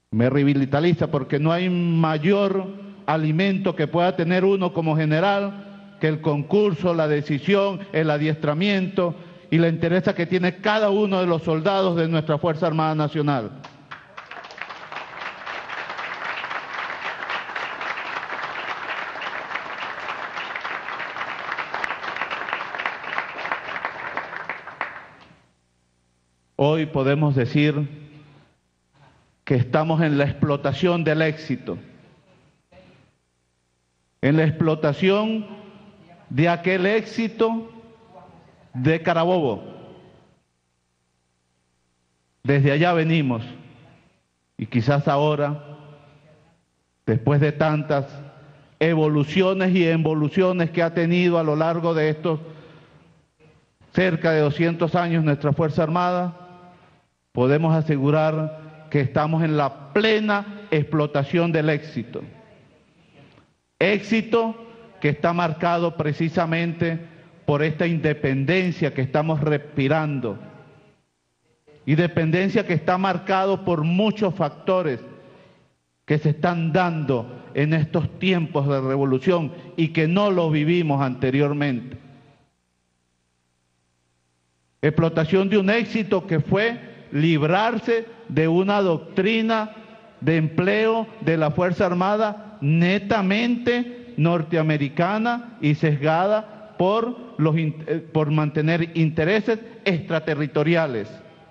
Me revitaliza porque no hay mayor alimento que pueda tener uno como general que el concurso, la decisión, el adiestramiento y la entereza que tiene cada uno de los soldados de nuestra Fuerza Armada Nacional. Hoy podemos decir que estamos en la explotación del éxito, en la explotación de aquel éxito de Carabobo. Desde allá venimos y quizás ahora, después de tantas evoluciones y involuciones que ha tenido a lo largo de estos cerca de 200 años nuestra Fuerza Armada, podemos asegurar que estamos en la plena explotación del éxito. Éxito que está marcado precisamente por esta independencia que estamos respirando. Independencia que está marcado por muchos factores que se están dando en estos tiempos de revolución y que no lo vivimos anteriormente. Explotación de un éxito que fue librarse de una doctrina de empleo de la Fuerza Armada netamente norteamericana y sesgada por mantener intereses extraterritoriales.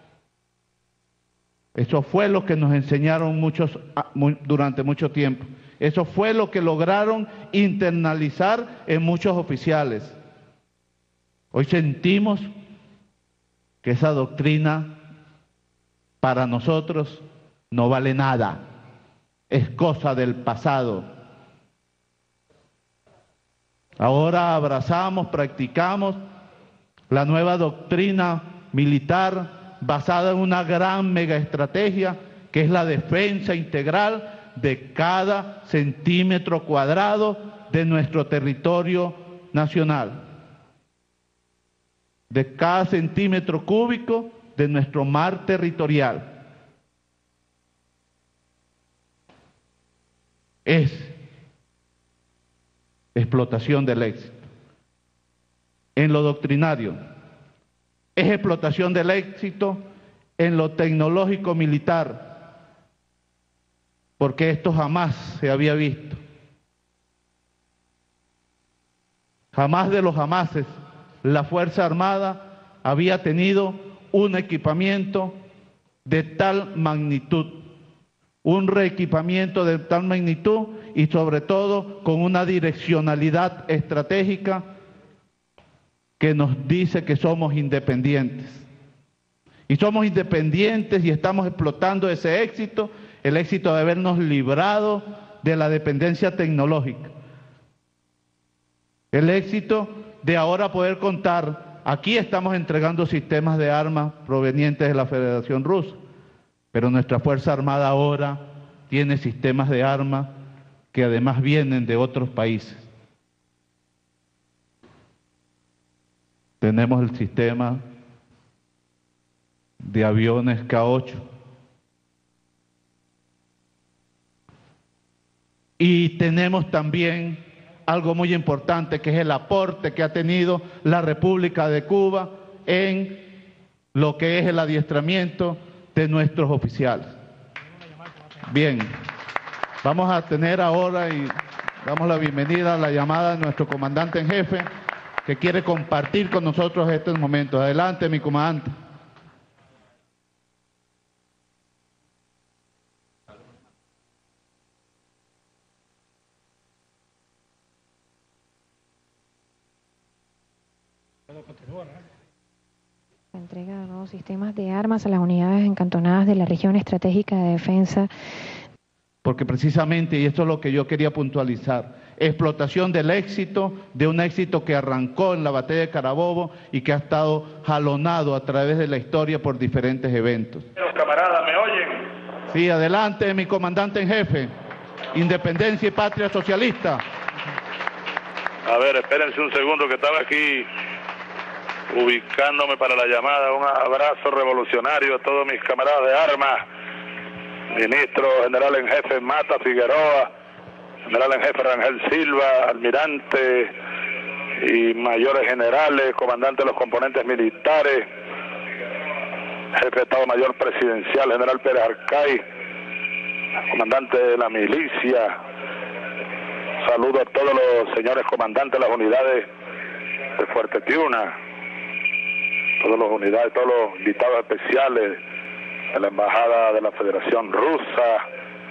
Eso fue lo que nos enseñaron muchos durante mucho tiempo. Eso fue lo que lograron internalizar en muchos oficiales. Hoy sentimos que esa doctrina para nosotros no vale nada, es cosa del pasado. Ahora abrazamos, practicamos la nueva doctrina militar basada en una gran megaestrategia que es la defensa integral de cada centímetro cuadrado de nuestro territorio nacional, de cada centímetro cúbico de nuestro mar territorial. Es explotación del éxito. En lo doctrinario, es explotación del éxito en lo tecnológico militar, porque esto jamás se había visto. Jamás de los jamases la Fuerza Armada había tenido un equipamiento de tal magnitud, un reequipamiento de tal magnitud y sobre todo con una direccionalidad estratégica que nos dice que somos independientes. Y somos independientes y estamos explotando ese éxito, el éxito de habernos librado de la dependencia tecnológica. El éxito de ahora poder contar. Aquí estamos entregando sistemas de armas provenientes de la Federación Rusa, pero nuestra Fuerza Armada ahora tiene sistemas de armas que además vienen de otros países. Tenemos el sistema de aviones K-8 y tenemos también algo muy importante, que es el aporte que ha tenido la República de Cuba en lo que es el adiestramiento de nuestros oficiales. Bien, vamos a tener ahora y damos la bienvenida a la llamada de nuestro comandante en jefe, que quiere compartir con nosotros estos momentos. Adelante, mi comandante. La entrega de nuevos sistemas de armas a las unidades encantonadas de la región estratégica de defensa. Porque precisamente, y esto es lo que yo quería puntualizar, explotación del éxito, de un éxito que arrancó en la batalla de Carabobo y que ha estado jalonado a través de la historia por diferentes eventos. Los camaradas, ¿me oyen? Sí, adelante, mi comandante en jefe. Independencia y Patria Socialista. A ver, espérense un segundo que estaba aquí ubicándome para la llamada. Un abrazo revolucionario a todos mis camaradas de armas ministro general en jefe Mata Figueroa, general en jefe Rangel Silva, almirante y mayores generales, comandante de los componentes militares, jefe de Estado Mayor Presidencial, general Pérez Arcay, comandante de la milicia. Saludo a todos los señores comandantes de las unidades de Fuerte Tiuna, todas las unidades, todos los invitados especiales de la Embajada de la Federación Rusa,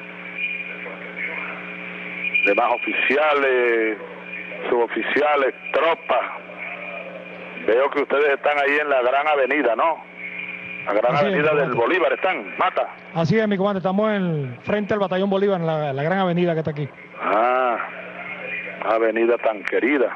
demás oficiales, suboficiales, tropas. Veo que ustedes están ahí en la Gran Avenida, ¿no? La Gran Avenida del Bolívar, ¿están? Mata. Así es, mi comandante, estamos frente al Batallón Bolívar, en la Gran Avenida que está aquí. Ah, avenida tan querida.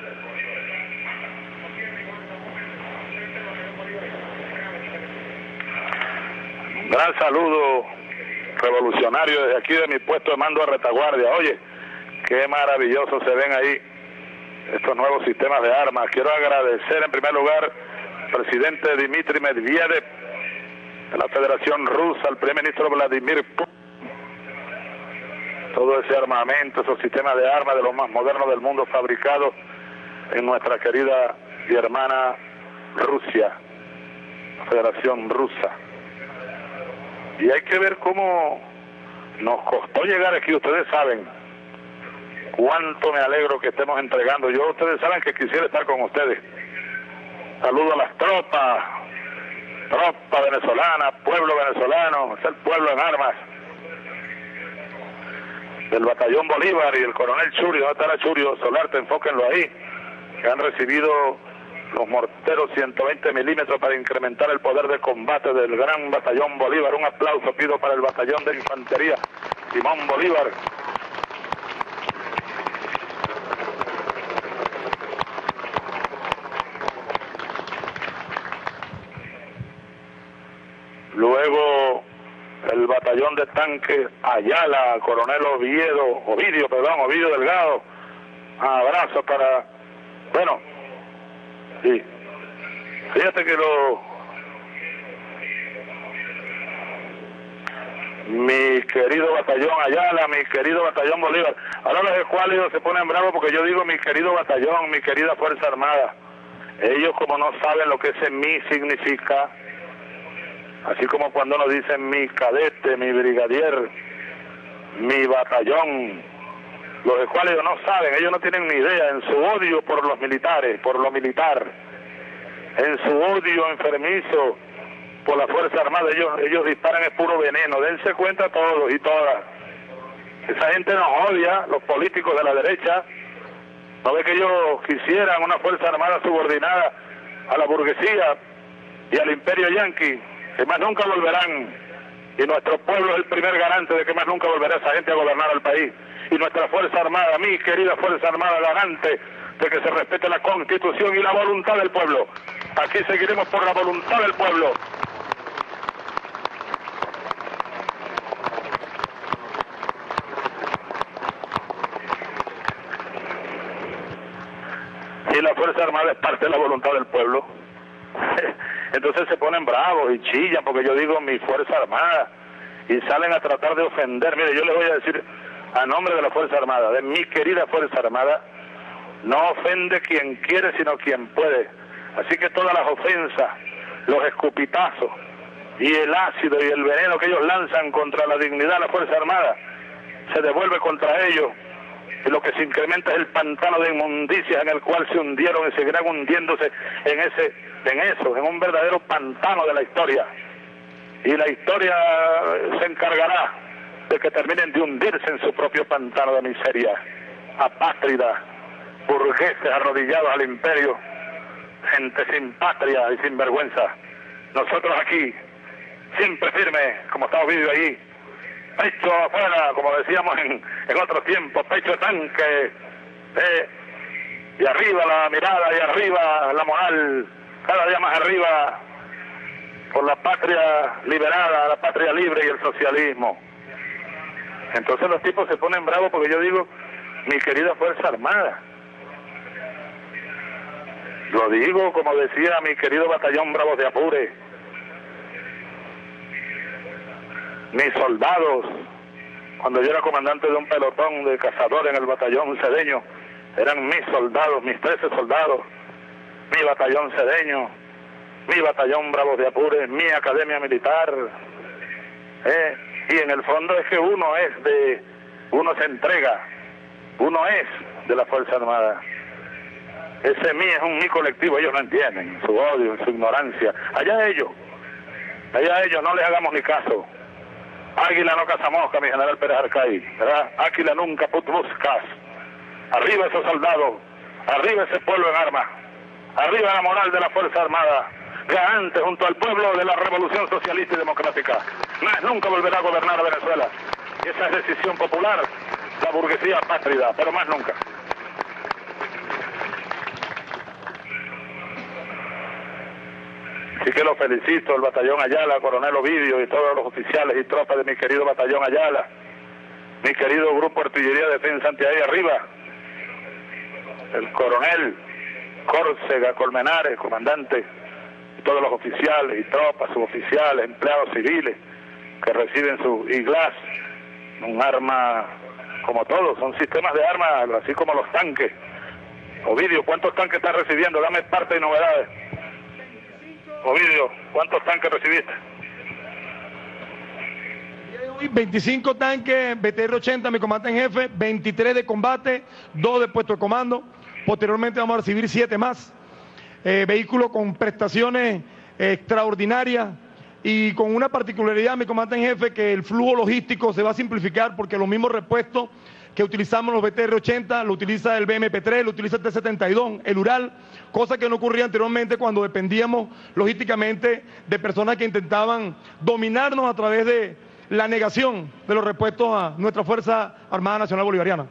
Gran saludo revolucionario desde aquí de mi puesto de mando a retaguardia. Oye, qué maravilloso se ven ahí estos nuevos sistemas de armas. Quiero agradecer en primer lugar al presidente Dmitry Medvedev de la Federación Rusa, al primer ministro Vladimir Putin, todo ese armamento, esos sistemas de armas de los más modernos del mundo fabricados en nuestra querida y hermana Rusia, la Federación Rusa. Y hay que ver cómo nos costó llegar aquí. Ustedes saben cuánto me alegro que estemos entregando. Ustedes saben que quisiera estar con ustedes. Saludo a las tropas venezolana, pueblo venezolano, es el pueblo en armas del Batallón Bolívar y el coronel Churio. ¿Dónde estará Churio Solarte? Enfóquenlo ahí, que han recibido los morteros 120 milímetros para incrementar el poder de combate del gran Batallón Bolívar. Un aplauso pido para el Batallón de Infantería Simón Bolívar. Luego el batallón de tanques Ayala, coronel Ovidio Delgado. Abrazo para... Bueno, sí. Fíjate que mi querido batallón Ayala, mi querido batallón Bolívar. Ahora los escuálidos se ponen bravos porque yo digo mi querido batallón, mi querida Fuerza Armada. Ellos como no saben lo que ese mi significa, así como cuando nos dicen mi cadete, mi brigadier, mi batallón, los escuálidos no saben, ellos no tienen ni idea, en su odio por los militares, por lo militar, en su odio enfermizo por la Fuerza Armada, ellos disparan es puro veneno. Dense cuenta todos y todas. Esa gente nos odia, los políticos de la derecha. ¿No ve que ellos quisieran una Fuerza Armada subordinada a la burguesía y al imperio yanqui? Que más nunca volverán. Y nuestro pueblo es el primer garante de que más nunca volverá esa gente a gobernar el país. Y nuestra Fuerza Armada, mi querida Fuerza Armada, garante de que se respete la Constitución y la voluntad del pueblo. Aquí seguiremos por la voluntad del pueblo. Y la Fuerza Armada es parte de la voluntad del pueblo. Entonces se ponen bravos y chillan porque yo digo mi Fuerza Armada y salen a tratar de ofender. Mire, yo les voy a decir a nombre de la Fuerza Armada, de mi querida Fuerza Armada, no ofende quien quiere sino quien puede. Así que todas las ofensas, los escupitazos y el ácido y el veneno que ellos lanzan contra la dignidad de la Fuerza Armada se devuelve contra ellos. Y lo que se incrementa es el pantano de inmundicias en el cual se hundieron y seguirán hundiéndose en un verdadero pantano de la historia. Y la historia se encargará de que terminen de hundirse en su propio pantano de miseria. Apátridas, burgueses arrodillados al imperio, gente sin patria y sin vergüenza. Nosotros aquí, siempre firmes, como estamos viviendo ahí, pecho afuera, como decíamos en otros tiempos, pecho de tanque, y arriba la mirada, y arriba la moral, cada día más arriba, por la patria liberada, la patria libre y el socialismo. Entonces los tipos se ponen bravos porque yo digo, mi querida Fuerza Armada. Lo digo como decía mi querido batallón Bravos de Apure. mis soldados, cuando yo era comandante de un pelotón de cazadores en el batallón cedeño, eran mis soldados, mis 13 soldados, mi batallón cedeño, mi batallón Bravos de Apure, mi academia militar. Y en el fondo es que uno se entrega, uno es de la Fuerza Armada. Ese mí es un mí colectivo, ellos no entienden, su odio, su ignorancia. Allá ellos, no les hagamos ni caso. Águila no caza mosca, mi general Pérez Arcay, ¿verdad? Águila nunca put buscas. Arriba esos soldados, arriba ese pueblo en armas, arriba la moral de la Fuerza Armada, garante junto al pueblo de la Revolución Socialista y Democrática. Más nunca volverá a gobernar a Venezuela. Esa es decisión popular, la burguesía apátrida, pero más nunca. Así que los felicito, el batallón Ayala, coronel Ovidio y todos los oficiales y tropas de mi querido batallón Ayala, mi querido grupo Artillería Defensa Antiaérea arriba, el coronel Córcega Colmenares, comandante, y todos los oficiales y tropas, suboficiales, empleados civiles que reciben su IGLAS, un arma como todos, son sistemas de armas, así como los tanques. Ovidio, ¿cuántos tanques estás recibiendo? Dame parte y novedades. Ovidio, ¿cuántos tanques recibiste? 25 tanques BTR-80, mi comandante en jefe, 23 de combate, 2 de puesto de comando. Posteriormente vamos a recibir 7 más. Vehículos con prestaciones extraordinarias y con una particularidad, mi comandante en jefe, que el flujo logístico se va a simplificar porque los mismos repuestos que utilizamos los BTR-80, lo utiliza el BMP-3, lo utiliza el T-72, el Ural, cosa que no ocurría anteriormente cuando dependíamos logísticamente de personas que intentaban dominarnos a través de la negación de los repuestos a nuestra Fuerza Armada Nacional Bolivariana.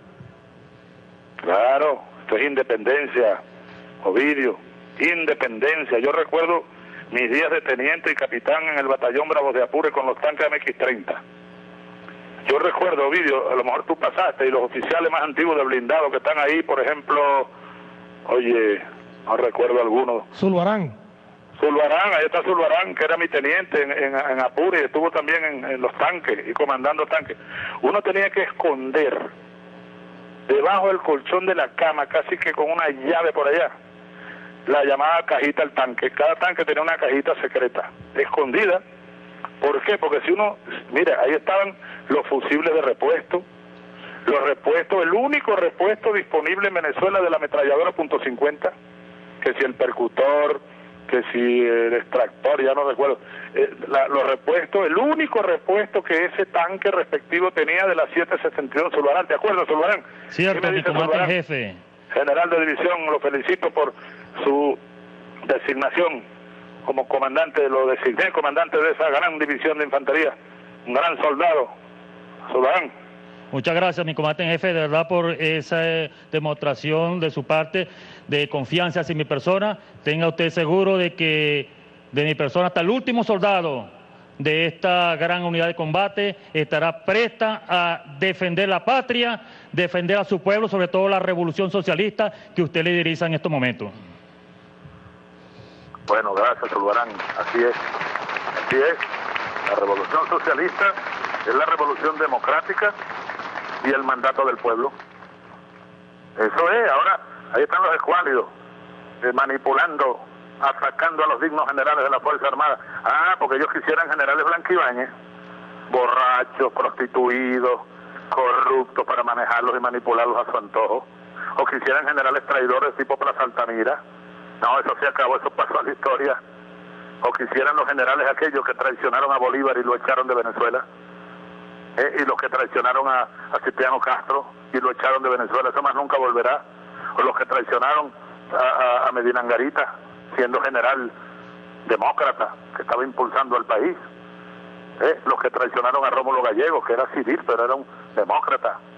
Claro, esto es independencia, Ovidio, independencia. Yo recuerdo mis días de teniente y capitán en el batallón Bravos de Apure con los tanques MX-30. Yo recuerdo, Ovidio, a lo mejor tú pasaste, y los oficiales más antiguos de blindado que están ahí, por ejemplo, oye, no recuerdo alguno. Zulbarán, ahí está Zulbarán, que era mi teniente en Apure, y estuvo también en los tanques, y comandando tanques. Uno tenía que esconder debajo del colchón de la cama, casi que con una llave por allá, la llamada cajita del tanque. Cada tanque tenía una cajita secreta, escondida. ¿Por qué? Porque si uno, mira, ahí estaban los fusibles de repuesto, el único repuesto disponible en Venezuela de la ametralladora .50, que si el percutor, que si el extractor, ya no recuerdo, los repuestos, el único repuesto que ese tanque respectivo tenía de la 762 Zulbarán. ¿Te acuerdas, Zulbarán? Cierto, mi comandante en jefe. General de división, lo felicito por su designación como comandante, lo designé comandante de esa gran división de infantería, un gran soldado, Zulbarán. Muchas gracias, mi comandante en jefe, de verdad, por esa demostración de su parte de confianza hacia mi persona. Tenga usted seguro de que de mi persona hasta el último soldado de esta gran unidad de combate estará presta a defender la patria, defender a su pueblo, sobre todo la revolución socialista que usted lideriza en estos momentos. Bueno, gracias, Zulbarán. Así es. La revolución socialista es la revolución democrática y el mandato del pueblo. Eso es. Ahora, ahí están los escuálidos, manipulando, atacando a los dignos generales de la Fuerza Armada. Porque ellos quisieran generales blanquibañes, borrachos, prostituidos, corruptos para manejarlos y manipularlos a su antojo. O quisieran generales traidores tipo Plaza Altamira. No, eso se acabó, eso pasó a la historia. O quisieran los generales aquellos que traicionaron a Bolívar y lo echaron de Venezuela. Y los que traicionaron a Cipriano Castro y lo echaron de Venezuela, eso más nunca volverá. O los que traicionaron a Medina Angarita, siendo general demócrata, que estaba impulsando al país. Los que traicionaron a Rómulo Gallegos, que era civil, pero era un demócrata.